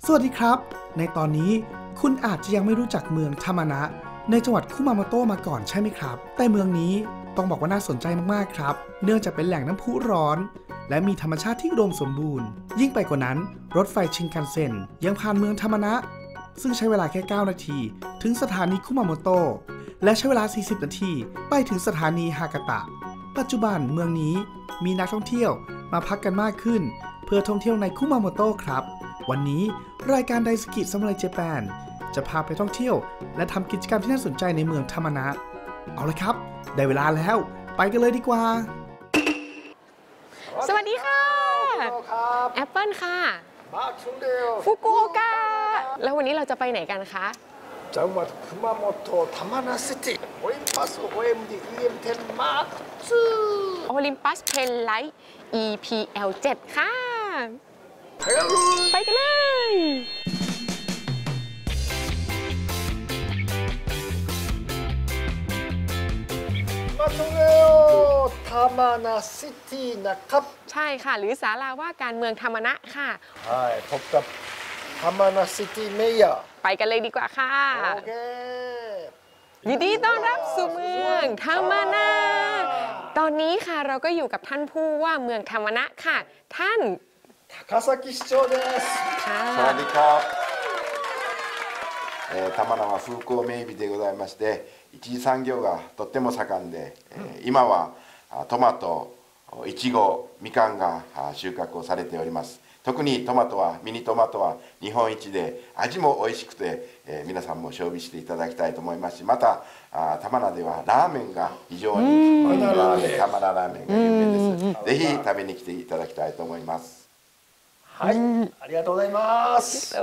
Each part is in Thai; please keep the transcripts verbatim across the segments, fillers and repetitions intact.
สวัสดีครับในตอนนี้คุณอาจจะยังไม่รู้จักเมืองทามานะในจังหวัดคุมาโมโตะมาก่อนใช่ไหมครับแต่เมืองนี้ต้องบอกว่าน่าสนใจมากๆครับเนื่องจากเป็นแหล่งน้ำพุร้อนและมีธรรมชาติที่อุดมสมบูรณ์ยิ่งไปกว่านั้นรถไฟชินคันเซ็นยังผ่านเมืองทามานะซึ่งใช้เวลาแค่เก้านาทีถึงสถานีคุมาโมโตะและใช้เวลาสี่สิบนาทีไปถึงสถานีฮากาตะปัจจุบันเมืองนี้มีนักท่องเที่ยวมาพักกันมากขึ้นเพื่อท่องเที่ยวในคุมาโมโตะครับวันนี้รายการไดสกิซัมไมเจแปนจะพาไปท่องเที่ยวและทำกิจกรรมที่น่าสนใจในเมืองทามานะเอาละครับได้เวลาแล้วไปกันเลยดีกว่าสวัสดีค่ะแอปเปิลค่ะฟุกุโอกะแล้ววันนี้เราจะไปไหนกันคะจังหวัดคุมาโมโตะทามานะซิตี้โอลิมปัส โอ เอ็ม ดี อี เอ็ม สิบ มาร์ค ทูโอลิมปัสเพนไลท์ อี พี แอล เจ็ด ค่ะไปกันเลยมาถึงแล้วทามานะซิตี้นะครับใช่ค่ะหรือศาลาว่าการเมืองทามานะค่ะใช่พบกับทามานะซิตี้เมเยอร์ไปกันเลยดีกว่าค่ะโอเคยินดีต้อนรับสู่เมืองทามานะตอนนี้ค่ะเราก็อยู่กับท่านผู้ว่าเมืองทามานะค่ะท่าน高崎市長ですสวัสดีครับえー、玉名は風光明媚でございまして一次産業がとっても盛んで、えー、今はトマト、イチゴ、みかんが収穫をされております特にトマトはミニトマトは日本一で味も美味しくて、えー、皆さんも賞味していただきたいと思いますしまた玉名ではラーメンが非常に玉名ラーメンが有名ですぜひ食べに来ていただきたいと思いますはい、ありがとうございます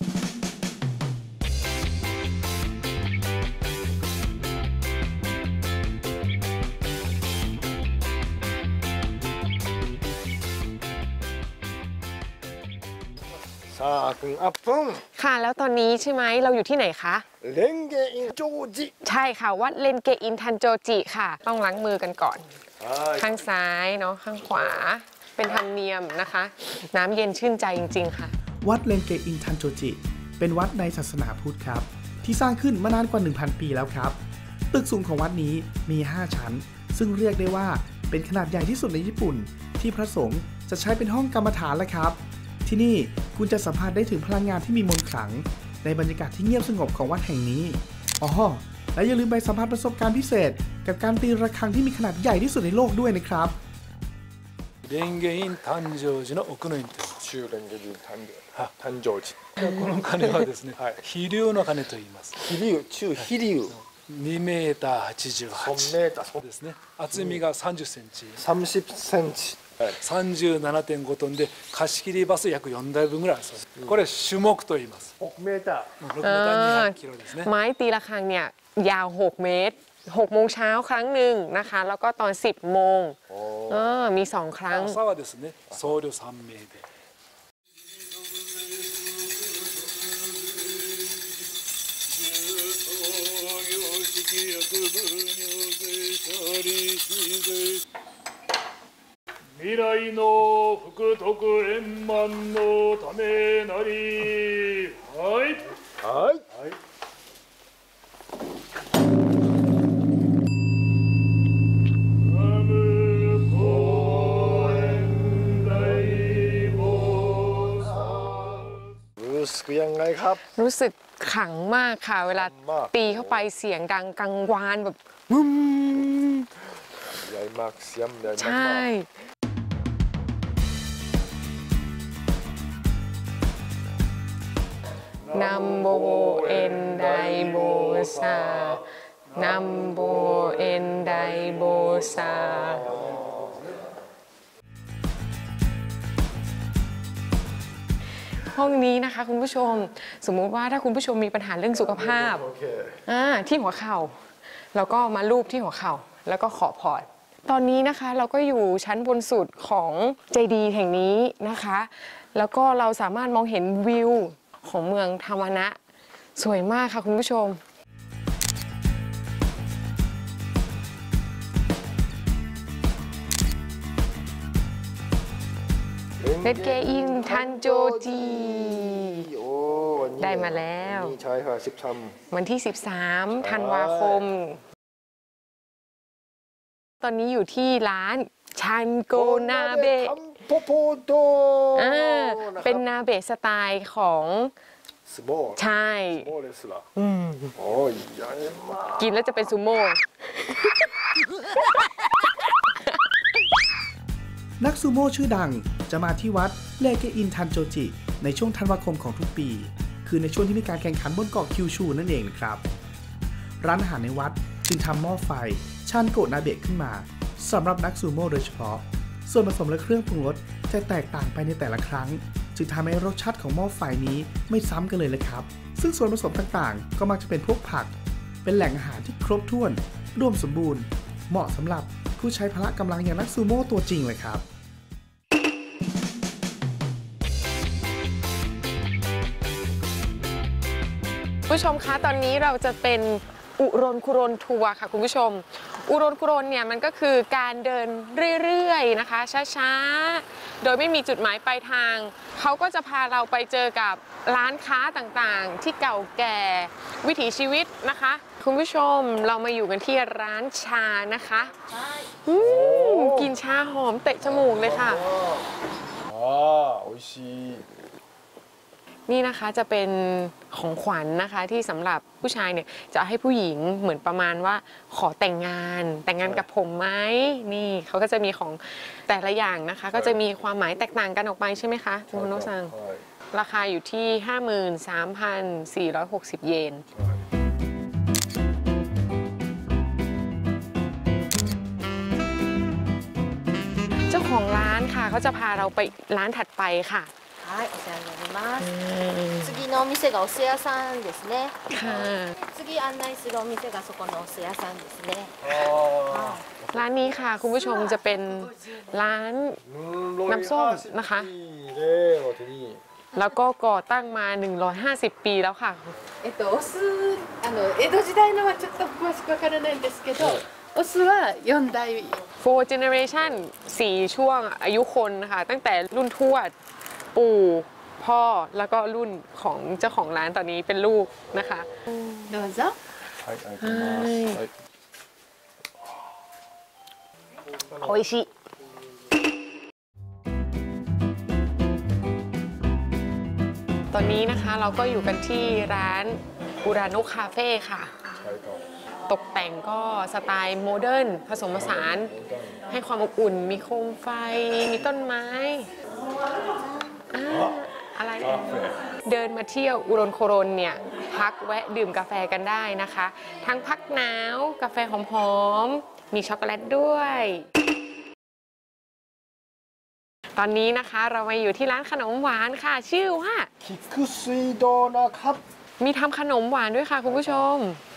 さあคุณอัปเปิลค่ะแล้วตอนนี้ใช่ไหมเราอยู่ที่ไหนคะเลนเกอินโจจิใช่ค่ะวัดเลนเกอินทันโจจิค่ะต้องล้างมือกันก่อนข้างซ้ายเนาะข้างขวาเป็นธรรมเนียมนะคะน้ำเย็นชื่นใจจริงๆค่ะวัดเลนเกอินทันโจจิเป็นวัดในศาสนาพุทธครับที่สร้างขึ้นมานานกว่า หนึ่งพัน ปีแล้วครับตึกสูงของวัดนี้มีห้าชั้นซึ่งเรียกได้ว่าเป็นขนาดใหญ่ที่สุดในญี่ปุ่นที่พระสงฆ์จะใช้เป็นห้องกรรมฐานแล้วครับที่นี่คุณจะสัมผัสได้ถึงพลังงานที่มีมนต์ขลังในบรรยากาศที่เงียบสงบของวัดแห่งนี้อ๋อและอย่าลืมไปสัมผัสประสบการณ์พิเศษกับการตีระฆังที่มีขนาดใหญ่ที่สุดในโลกด้วยนะครับ蓮華院誕生寺の奥の院と中蓮華院誕生寺この鐘はですね、はい、飛龍の鐘と言います飛龍中飛龍にメーターはちじゅうはちそうですね厚みがさんじゅっセンチさんじゅっセンチさんじゅうななてんごトンで貸し切りバス約よんだいぶんぐらいあるそうです、うん、これ主目と言いますหกเมตรろくメーターにひゃくキロですねไม้ตีระฆังเนี่ยยาวหกเมตรหกโมงเช้าครั้งหนึ่งนะคะแล้วก็ตอนสิบโมงเออมีสองครั้ง朝はですね僧侶さん名で未来の福徳円満のためなりはいはいรู้สึกยังไงครับรู้สึกขลังมากค่ะเวลาตีเข้าไปเสียงดังกังวานแบบบึ้มใหญ่มากเสียงใหญ่มากใช่นัมโบเอ็นไดโบซานัมโบเอ็นไดโบซาห้องนี้นะคะคุณผู้ชมสมมุติว่าถ้าคุณผู้ชมมีปัญหาเรื่องสุขภาพ okay. ที่หัวเข่าแล้วก็มาลูบที่หัวเข่าแล้วก็ขอพรตอนนี้นะคะเราก็อยู่ชั้นบนสุดของเจดีย์แห่งนี้นะคะแล้วก็เราสามารถมองเห็นวิวของเมืองทามานะสวยมากค่ะคุณผู้ชมいเลดเกอินทันโจจีโอ้วันนี้ได้มาแล้วนี่ใช่ค่ะสิบสามวันที่ สิบสามธันวาคม ตอนนี้อยู่ที่ร้านชันโกนาเบะโปโปโตอ่าเป็นนาเบะสไตล์ของสโมใช่สโมですらโอ้ยใหญ่มากกินแล้วจะเป็นซูโม่นักซูโม่ชื่อดังจะมาที่วัดเลเกอินทันโจจิในช่วงธันวาคมของทุกปี คือในช่วงที่มีการแข่งขันบนเกาะคิวชูนั่นเองนะครับร้านอาหารในวัดจึงทำหม้อไฟชันโกนาเบะขึ้นมาสำหรับนักซูโม่โดยเฉพาะส่วนผสมและเครื่องปรุงรสจะแตกต่างไปในแต่ละครั้งจึงทำให้รสชาติของหม้อไฟนี้ไม่ซ้ำกันเลยเลยครับซึ่งส่วนผสมต่างๆก็มักจะเป็นพวกผักเป็นแหล่งอาหารที่ครบถ้วนรวมสมบูรณ์เหมาะสำหรับผู้ใช้พละกำลังอย่างนักซูโม่ตัวจริงเลยครับผู้ชมคะตอนนี้เราจะเป็นอุรนคุรนทัวร์ค่ะคุณผู้ชมอุรนคุรนเนี่ยมันก็คือการเดินเรื่อยๆนะคะช้าๆโดยไม่มีจุดหมายปลายทางเขาก็จะพาเราไปเจอกับร้านค้าต่างๆที่เก่าแก่วิถีชีวิตนะคะคุณผู้ชมเรามาอยู่กันที่ร้านชานะคะอืมกินชาหอมเตะจมูกเลยค่ะอ่าโอ้ยชีนี่นะคะจะเป็นของขวัญนะคะที่สำหรับผู้ชายเนี่ยจะให้ผู้หญิงเหมือนประมาณว่าขอแต่งงานแต่งงานกับผมไหมนี่เขาก็จะมีของแต่ละอย่างนะคะก็จะมีความหมายแตกต่างกันออกไปใช่ไหมคะคุณโนซังราคาอยู่ที่ ห้าหมื่นสามพันสี่ร้อยหกสิบ เยนเจ้าของร้านค่ะเขาจะพาเราไปร้านถัดไปค่ะはい、お世話になります。次のお店がお寿屋さんですね。次案内するお店がそこのお寿屋さんですね。 ร้านนี้ค่ะคุณผู้ชมจะเป็นร้านน้ำส้มนะคะแล้วก็ก่อตั้งมาหนึ่งร้อยห้าสิบปีแล้วค่ะえっとお酢あの江戸時代のはちょっと詳しくわからないんですけど、お酢はよん代。 four generation สี่ช่วงอายุคนนะคะตั้งแต่รุ่นทวดปู่พ่อแล้วก็รุ่นของเจ้าของร้านตอนนี้เป็นลูกนะคะどうぞはいありがとうございますはいโออิชิตอนนี้นะคะเราก็อยู่กันที่ร้านอุราโนะคาเฟ่ค่ะตกแต่งก็สไตล์โมเดิร์นผสมผสานให้ความอบอุ่นมีโคมไฟมีต้นไม้อะไรเดินมาเที่ยวอุรนโครนเนี่ยพักแวะดื่มกาแฟกันได้นะคะทั้งพักหนาวกาแฟหอมๆมีช็อกโกแลตด้วยตอนนี้นะคะเรามาอยู่ที่ร้านขนมหวานค่ะชื่อว่าคิคุซุยโดนะครับมีทำขนมหวานด้วยค่ะคุณผู้ชม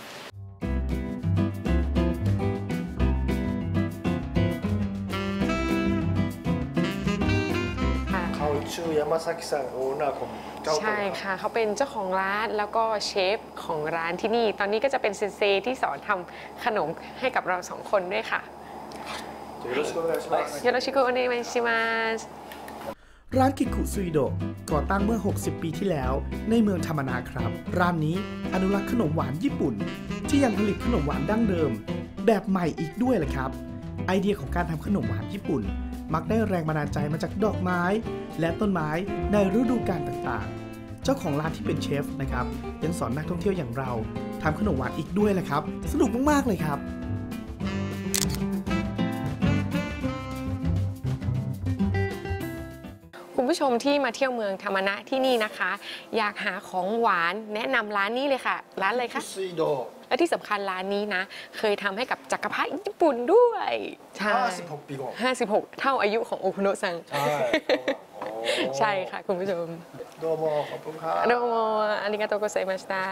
ชื่อยามาซากิซังโอนาของเจ้าใช่ค่ะเขาเป็นเจ้าของร้านแล้วก็เชฟของร้านที่นี่ตอนนี้ก็จะเป็นเซนเซที่สอนทำขนมให้กับเราสองคนด้วยค่ะよろしくお願いしますよろしくお願いしますร้านคิคุซุยโดะก่อตั้งเมื่อหกสิบปีที่แล้วในเมืองธรรมนาครับร้านนี้อนุรักษ์ขนมหวานญี่ปุ่นที่ยังผลิตขนมหวานดั้งเดิมแบบใหม่อีกด้วยแหละครับไอเดียของการทำขนมหวานญี่ปุ่นมักได้แรงบันดาลใจมาจากดอกไม้และต้นไม้ในฤดูกาลต่างๆเจ้าของร้านที่เป็นเชฟนะครับยังสอนนักท่องเที่ยวอย่างเราทำขนมหวานอีกด้วยแหละครับสนุกมากๆเลยครับคุณผู้ชมที่มาเที่ยวเมืองธรรมนะที่นี่นะคะอยากหาของหวานแนะนำร้านนี้เลยค่ะร้านอะไรคะและที่สำคัญร้านนี้นะเคยทำให้กับจักรพรรดิญี่ปุ่นด้วยใช่ห้าสิบหกปีก่อนห้าสิบหกเท่าอายุของโอคุโนะซังใช่ใช่ค่ะคุณผู้ชมโดโมขอบคุณค่ะโดโมอาริกาโตโกไซมาชิตะ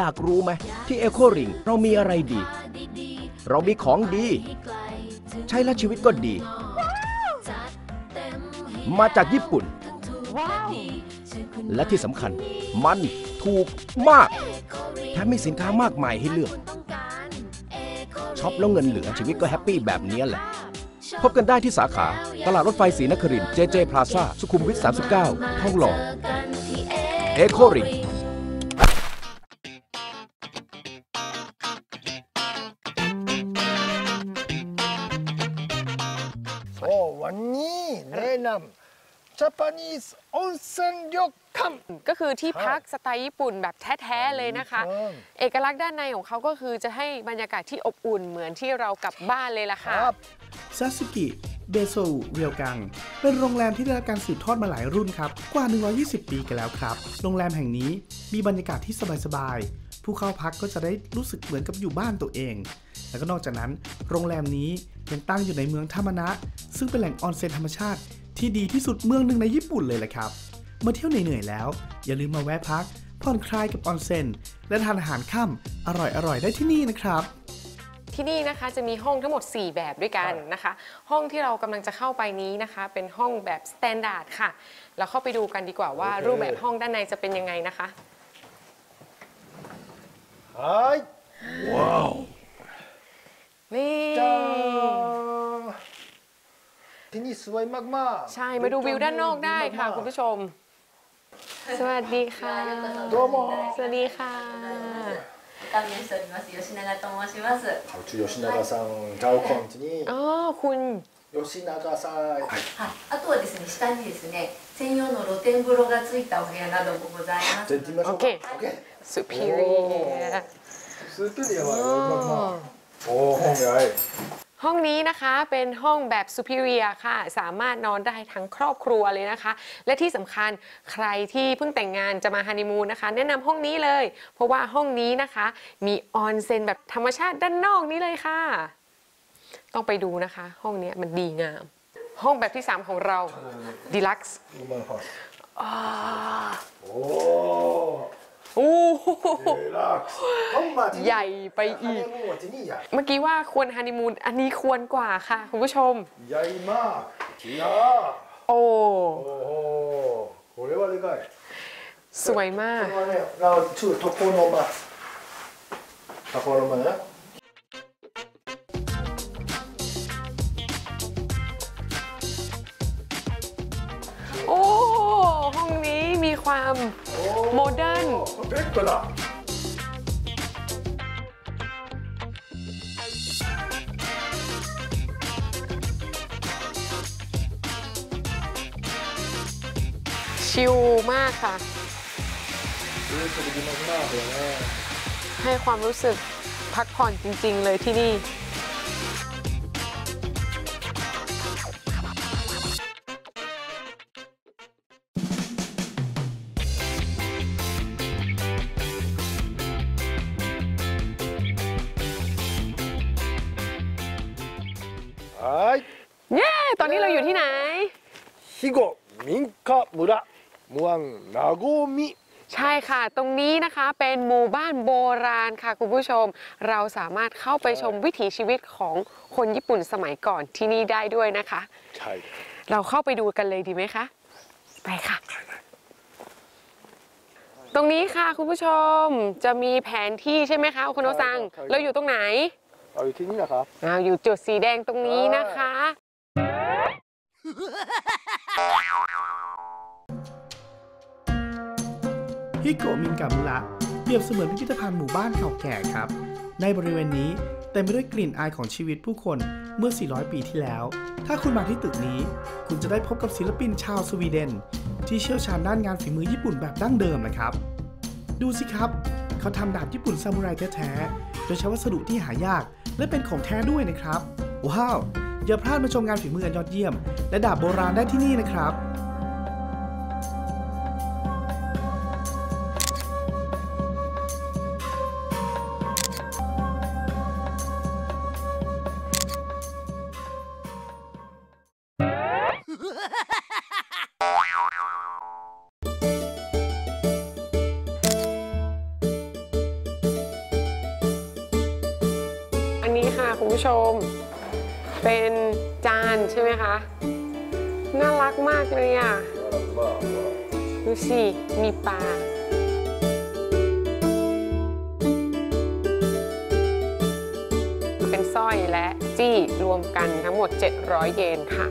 อยากรู้ไหมที่เอโคริงเรามีอะไรดีเรามีของดีใช้แล้วชีวิตก็ดีมาจากญี่ปุ่นและที่สำคัญมันถูกมากแถมมีสินค้ามากมายให้เลือกช็อปแล้วเงินเหลือชีวิตก็แฮปปี้แบบนี้แหละพบกันได้ที่สาขาตลาดรถไฟศรีนครินทร์ เจ เจ พลาซ่า สุขุมวิท สามสิบเก้า ทองหล่อเอโคริงวันนี้แนะนำ Japanese Onsen Ryokan ก็คือที่พักสไตล์ญี่ปุ่นแบบแท้ๆเลยนะคะเอกลักษณ์ด้านในของเขาก็คือจะให้บรรยากาศที่อบอุ่นเหมือนที่เรากลับบ้านเลยล่ะค่ะซาสึกิเบโซเรียวกังเป็นโรงแรมที่ได้รับการสืบทอดมาหลายรุ่นครับกว่าหนึ่งร้อยยี่สิบปีกันแล้วครับโรงแรมแห่งนี้มีบรรยากาศที่สบายๆผู้เข้าพักก็จะได้รู้สึกเหมือนกับอยู่บ้านตัวเองแล้วก็นอกจากนั้นโรงแรมนี้ยังตั้งอยู่ในเมืองทามะนะซึ่งเป็นแหล่งออนเซ็นธรรมชาติที่ดีที่สุดเมืองหนึ่งในญี่ปุ่นเลยแหละครับมาเที่ยวเหนื่อยๆแล้วอย่าลืมมาแวะพักผ่อนคลายกับออนเซ็นและทานอาหารค่ำอร่อยๆได้ที่นี่นะครับที่นี่นะคะจะมีห้องทั้งหมดสี่แบบด้วยกันนะคะห้องที่เรากำลังจะเข้าไปนี้นะคะเป็นห้องแบบสแตนดาร์ดค่ะเราเข้าไปดูกันดีกว่าว่ารูปแบบห้องด้านในจะเป็นยังไงนะคะว้าวนี่ที่นี่สวยมากๆใช่มาดูวิวด้านนอกได้ค่ะคุณผู้ชมสวัสดีค่ะสวัสดีค่ะ担任しております吉永と申します。 うち吉永さん、ガオコンチに。 อ๋อคุณ吉永さん。 はい。あとはですね、下にですね、専用の露天風呂がついたお部屋などもございます。 じゃあ行ってみましょう。 オッケー。Superior。 Superior はおお、本ใหญ่ห้องนี้นะคะเป็นห้องแบบ Superior ค่ะสามารถนอนได้ทั้งครอบครัวเลยนะคะและที่สำคัญใครที่เพิ่งแต่งงานจะมาฮันนีมูนนะคะแนะนำห้องนี้เลยเพราะว่าห้องนี้นะคะมีออนเซ็นแบบธรรมชาติด้านนอกนี้เลยค่ะต้องไปดูนะคะห้องนี้มันดีงามห้องแบบที่สามของเรา Deluxe โอ้โอ้ใหญ่ไปอีกเมื่อกี้ว่าควรฮันนีมูนอันนี้ควรกว่าค่ะคุณผู้ชมใหญ่มากโอ้これはでかいสวยมากเราชื่อโทโคโนมะโทโคโนมะนะโอ้ห้องนี้มีความโมเดิร์นเด็กก็ได้ชิลมากค่ะให้ความรู้สึกพักผ่อนจริงๆเลยที่นี่เย้ตอนนี้เราอยู่ที่ไหนฮิโกมินคามุระเมืองนาโกมิใช่ค่ะตรงนี้นะคะเป็นหมู่บ้านโบราณค่ะคุณผู้ชมเราสามารถเข้าไปชมวิถีชีวิตของคนญี่ปุ่นสมัยก่อนที่นี่ได้ด้วยนะคะใช่เราเข้าไปดูกันเลยดีไหมคะไปค่ะตรงนี้ค่ะคุณผู้ชมจะมีแผนที่ใช่ไหมคะคุณโอซังเราอยู่ตรงไหนเราอยู่ที่นี่นะครับเราอยู่จุดสีแดงตรงนี้นะคะฮิโกะมินกามุระเปรียบเสมือนพิพิธภัณฑ์หมู่บ้านเก่าแก่ครับในบริเวณนี้เต็มไปด้วยกลิ่นอายของชีวิตผู้คนเมื่อสี่ร้อยปีที่แล้วถ้าคุณมาที่ตึกนี้คุณจะได้พบกับศิลปินชาวสวีเดนที่เชี่ยวชาญด้านงานฝีมือญี่ปุ่นแบบดั้งเดิมนะครับดูสิครับเขาทำดาบญี่ปุ่นซามูไรแท้ๆโดยใช้วัสดุที่หายากและเป็นของแท้ด้วยนะครับว้าวอย่าพลาดมาชมงานฝีมืออันยอดเยี่ยมและดาบโบราณได้ที่นี่นะครับชมเป็นจานใช่ไหมคะน่ารักมากเลยอ่ะดูสิมีปลาเป็นสร้อยและจี้รวมกันทั้งหมดเจ็ดร้อยเยนค่ะ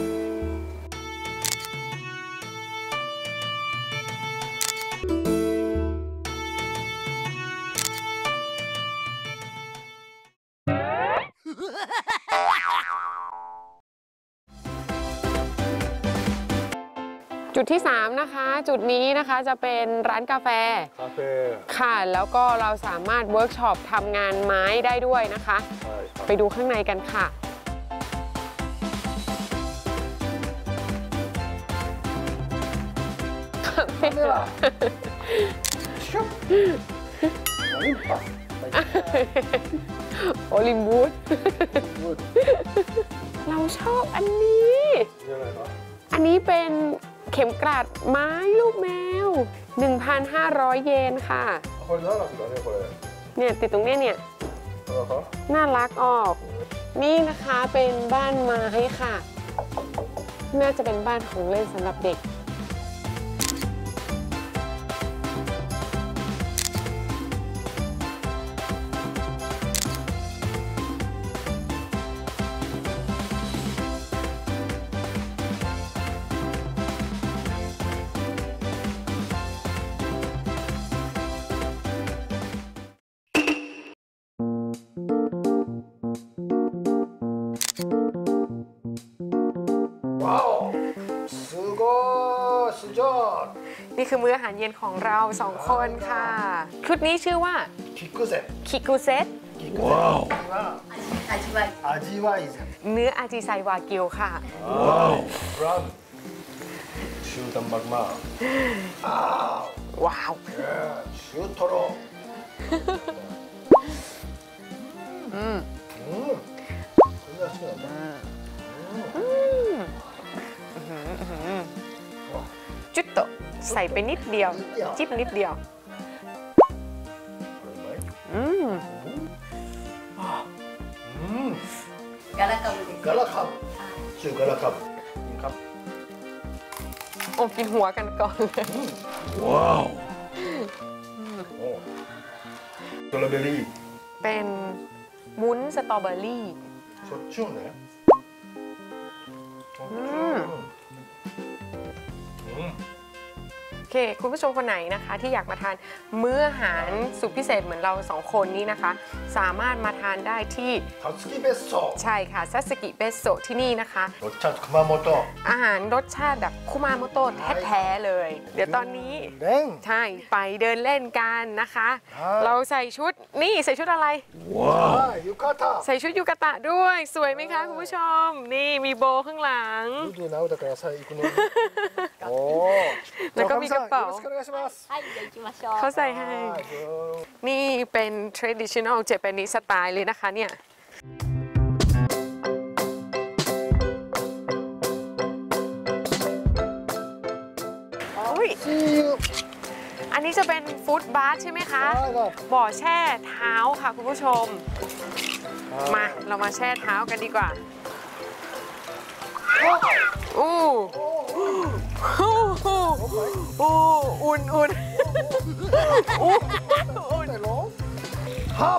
จุดที่สามนะคะจุดนี้นะคะจะเป็นร้านกาแฟคาเฟ่ค่ะแล้วก็เราสามารถเวิร์กช็อปทำงานไม้ได้ด้วยนะคะไปดูข้างในกันค่ะโอลิมบูดเราชอบอันนี้อันนี้เป็นเข็มกลัดไม้ลูกแมว หนึ่งพันห้าร้อย เยนค่ะเนี่ยติดตรงนี้เนี่ยน่ารักออกนี่นะคะเป็นบ้านไม้ค่ะน่าจะเป็นบ้านของเล่นสำหรับเด็กนี่คือมื้ออาหารเย็นของเราสองคนค่ะชุดนี้ชื่อว่าคิกุเซตคิกุเซตว้าวเนื้ออาจิไซวากิวค่ะว้าวชูตัมบักมาว้าวชูโทโร่อืมอืมจุดโตใส่ไปนิดเดียวจิ๊บนิดเดียวอืมガラカブですガラカブชื่อガラカブครับโอ้กินหัวกันก่อนเลยว้าวสตรอเบอรี่เป็นมุ้นสตรอเบอรี่สดชื่นねอืมโอเคคุณผู้ชมคนไหนนะคะที่อยากมาทานมื้ออาหารสุดพิเศษเหมือนเราสองคนนี้นะคะสามารถมาทานได้ที่ทัตสึกิเบสโซใช่ค่ะซัตสึกิเบสโซที่นี่นะคะรสชาติคุมาโมโตะอาหารรสชาติแบบคุมาโมโตะแท้ๆเลยเดี๋ยวตอนนี้ใช่ไปเดินเล่นกันนะคะเราใส่ชุดนี่ใส่ชุดอะไรว้าวยูกาตะใส่ชุดยูกาตะด้วยสวยไหมคะคุณผู้ชมนี่มีโบข้างหลังแล้วก็มีกระเป๋าเขาใส่ให้นี่เป็น traditional Japanese style เลยนะคะเนี่ยอันนี้จะเป็นฟุตบาร์ใช่ไหมคะบ่อแช่เท้าค่ะคุณผู้ชมมาเรามาแช่เท้ากันดีกว่าอู้อู้อู้อุ่นอุ่นอู้อุ่นฮับ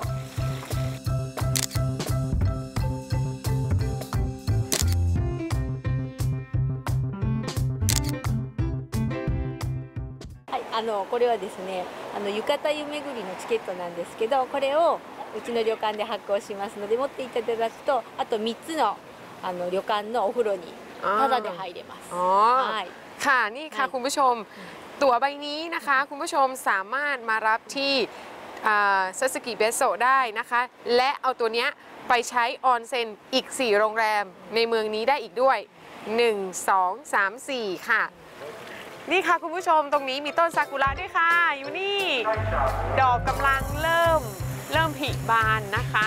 あのこれはですねあの浴衣湯巡りのチケットなんですけどこれをうちの旅館で発行しますので持っていただくとあとみっつのあの旅館のお風呂にタダで入れますはいค่ะนี่ค่ะคุณผู้ชมตั๋วใบนี้นะคะคุณผู้ชมสามารถมารับที่ซัตสึกิเบสโซได้นะคะและเอาตัวเนี้ยไปใช้ออนเซ็นอีกสี่โรงแรมในเมืองนี้ได้อีกด้วยหนึ่ง สอง สาม สี่ค่ะนี่ค่ะคุณผู้ชมตรงนี้มีต้นซากุระด้วยค่ะอยู่นี่ดอกกำลังเริ่มเริ่มผลิบานนะคะ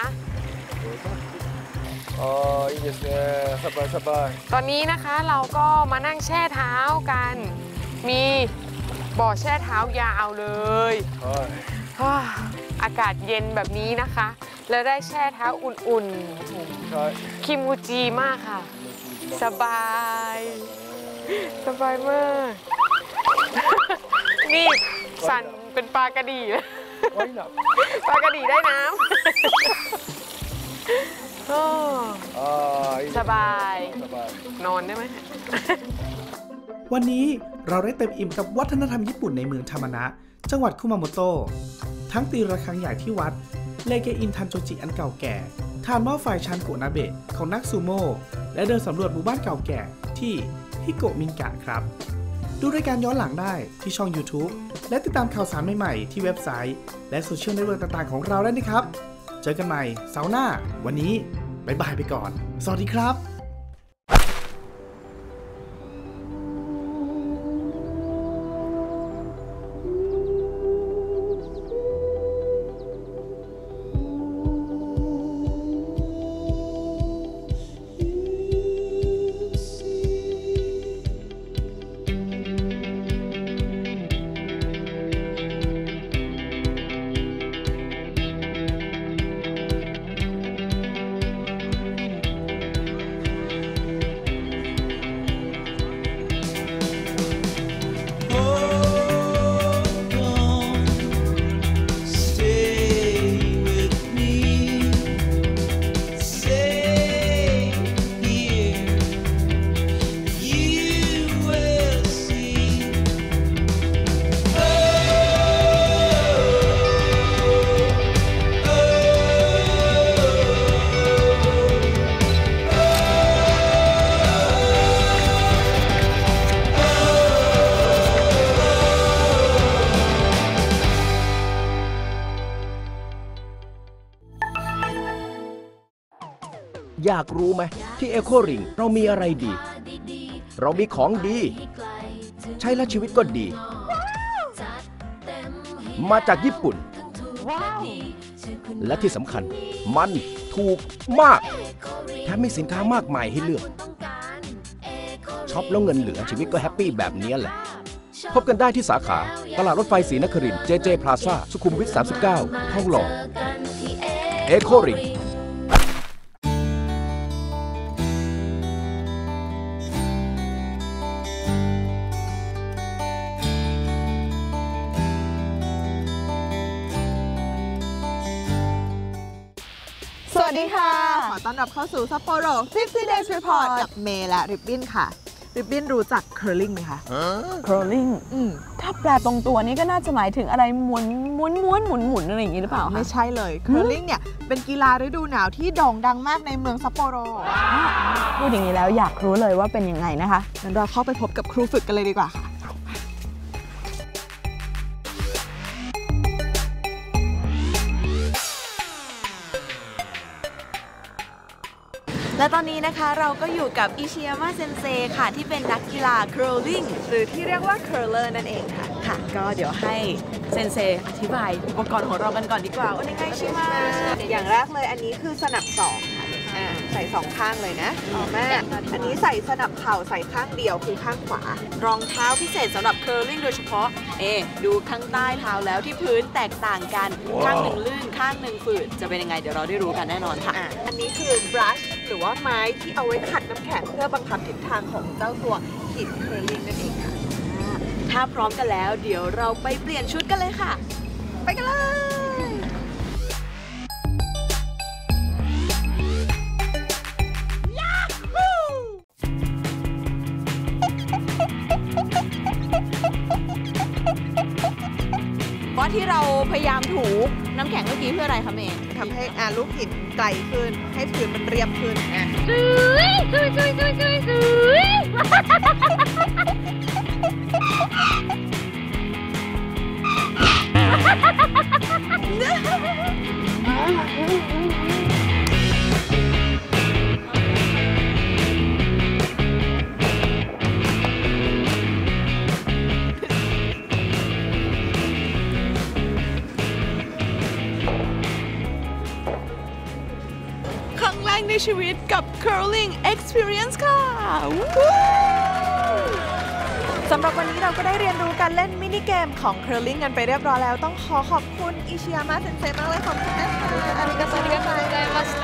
อ๋อいいですねสบายสบายตอนนี้นะคะเราก็มานั่งแช่เท้ากันมีบ่อแช่เท้ายาวเลยอากาศเย็นแบบนี้นะคะแล้วได้แช่เท้าอุ่นๆคิมูจิมากค่ะสบายสบายมากนี่สั่นเป็นปลากระดี่ปลากระดี่ได้น้ำสบายนอนได้ไหมวันนี้เราได้เต็มอิ่มกับวัฒนธรรมญี่ปุ่นในเมืองทามานะจังหวัดคุมาโมโตะทั้งตีระฆังใหญ่ที่วัดเลเกอินทันโจจิอันเก่าแก่ทานหม้อไฟชันโกนาเบะของนักซูโม่และเดินสำรวจหมู่บ้านเก่าแก่ที่ฮิโกะมินกะครับดูรายการย้อนหลังได้ที่ช่อง YouTube และติดตามข่าวสารใหม่ๆที่เว็บไซต์และโซเชียลเน็ตเวิร์กต่างๆของเราได้นะครับเจอกันใหม่เสาร์หน้าวันนี้บ๊ายบายไปก่อนสวัสดีครับอยากรู้ไหมที่เอโคริงเรามีอะไรดีเรามีของดีใช้แล้วชีวิตก็ดีมาจากญี่ปุ่นและที่สำคัญมันถูกมากแถมมีสินค้ามากมายให้เลือกช็อปแล้วเงินเหลือชีวิตก็แฮปปี้แบบนี้แหละพบกันได้ที่สาขาตลาดรถไฟศรีนครินทร์ เจ เจ Plaza สุขุมวิท สามสิบเก้า ทองหล่อเอโคริงสวัสดีค่ะขอต้อนรับเข้าสู่ซัปโปโรฟิฟตี้ Days Report กับเมย์และริบบิ้นค่ะริบบิ้นรู้จัก curling ไหมคะ curling ถ้าแปลตรงตัวนี้ก็น่าจะหมายถึงอะไรม้วนม้วนม้วนหมุนหมุนอะไรอย่างนี้หรือเปล่าคะไม่ใช่เลย curling เนี่ยเป็นกีฬาฤดูหนาวที่โด่งดังมากในเมืองซัปโปโรพูดอย่างนี้แล้วอยากรู้เลยว่าเป็นยังไงนะคะงั้นเราเข้าไปพบกับครูฝึกกันเลยดีกว่าค่ะและตอนนี้นะคะเราก็อยู่กับอิชิยามะเซนเซค่ะที่เป็นนักกีฬา curling หรือที่เรียกว่า curler นั่นเองค่ะค่ะก็เดี๋ยวให้เซนเซอธิบายอุปกรณ์ของเรากันก่อนดีกว่าว่ายังไงชิมาอย่างแรกเลยอันนี้คือสนับศอกค่ะใส่สองข้างเลยนะอ๋อแม่อันนี้ใส่สนับเข่าใส่ข้างเดียวคือข้างขวารองเท้าพิเศษสำหรับ curling โดยเฉพาะเอดูข้างใต้เท้าแล้วที่พื้นแตกต่างกันข้างหนึ่งลื่นข้างหนึ่งฝืดจะเป็นยังไงเดี๋ยวเราได้รู้กันแน่นอนค่ะอันนี้คือ brush หรือว่าไม้ที่เอาไว้ขัดน้ำแข็งเพื่อบังคับทิศทางของเจ้าตัวหิน curling นั่นเองค่ะถ้าพร้อมกันแล้วเดี๋ยวเราไปเปลี่ยนชุดกันเลยค่ะไปกันเลยว่าที่เราพยายามถูน้ำแข็งเมื่อกี้เพื่ออะไรคะเมย์ทำให้อ่าลูกหินไกลขึ้นให้พื้นมันเรียบขึ้นนะซุยซุยซุยซุยซุยซุยในชีวิตกับ curling experience ค่ะสำหรับวันนี้เราก็ได้เรียนรู้การเล่นมินิเกมของ curling กันไปเรียบร้อยแล้วต้องขอขอบคุณอิชิยามะเซนเซมากเลยขอบคุณนะอาริกาโตริกาโตริมาส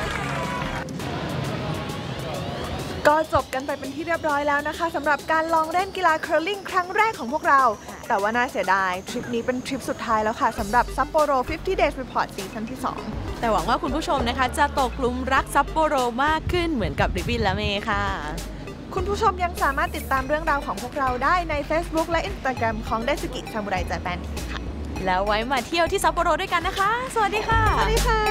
ก็จบกันไปเป็นที่เรียบร้อยแล้วนะคะสำหรับการลองเล่นกีฬา curling ครั้งแรกของพวกเราแต่ว่าน่าเสียดายทริปนี้เป็นทริปสุดท้ายแล้วค่ะสำหรับ Sapporo ห้าสิบ days report ซีซั่นที่สองแต่หวังว่าคุณผู้ชมนะคะจะตกหลุมรักซัปโปโรมากขึ้นเหมือนกับริบบิ้นและเมย์ค่ะคุณผู้ชมยังสามารถติดตามเรื่องราวของพวกเราได้ใน Facebook และ Instagram ของไดซึกิซามูไรญี่ปุ่นค่ะแล้วไว้มาเที่ยวที่ซัปโปโรด้วยกันนะคะสวัสดีค่ะสวัสดีค่ะ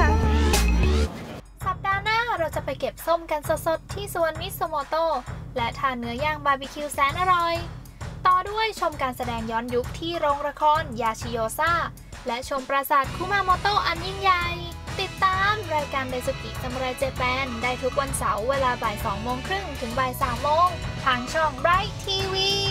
สัปดาห์หน้าเราจะไปเก็บส้มกันสดๆที่สวนมิโซโมโตะและทานเนื้อย่างบาร์บีคิวแสนอร่อยต่อด้วยชมการแสดงย้อนยุคที่โรงละครยาชิโยซาและชมปราสาทคุมาโมโตะอันยิ่งใหญ่ติดตามรายการไดซุกิซามูไรญี่ปุ่นได้ทุกวันเสาร์เวลาบ่ายสองโมงครึ่งถึงบ่ายสามโมงทางช่อง Bright ที วี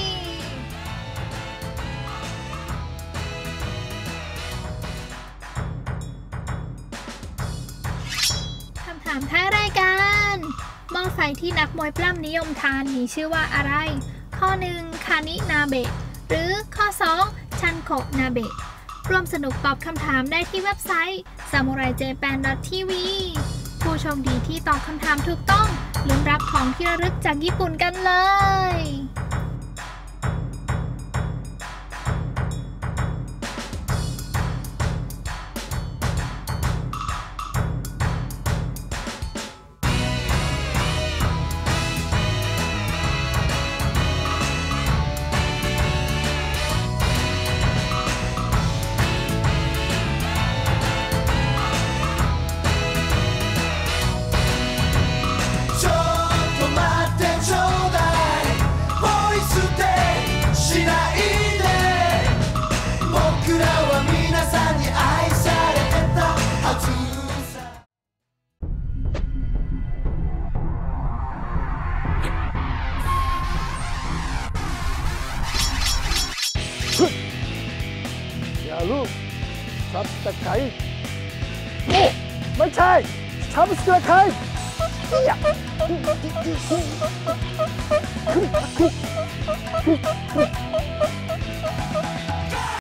คำถามท้ายรายการหม้อไฟที่นักมวยปล้ำนิยมทานมีชื่อว่าอะไรข้อหนึ่งคานินาเบะหรือข้อสองชันโคะนาเบะร่วมสนุกตอบคำถามได้ที่เว็บไซต์ ซามูไรเจแปน ดอท ที วี ผู้โชคดีที่ตอบคำถามถูกต้องลุ้นรับของที่ระลึกจากญี่ปุ่นกันเลยอย่าลูกซับตะไคร้โอ้ไม่ใช่ซับตะไคร้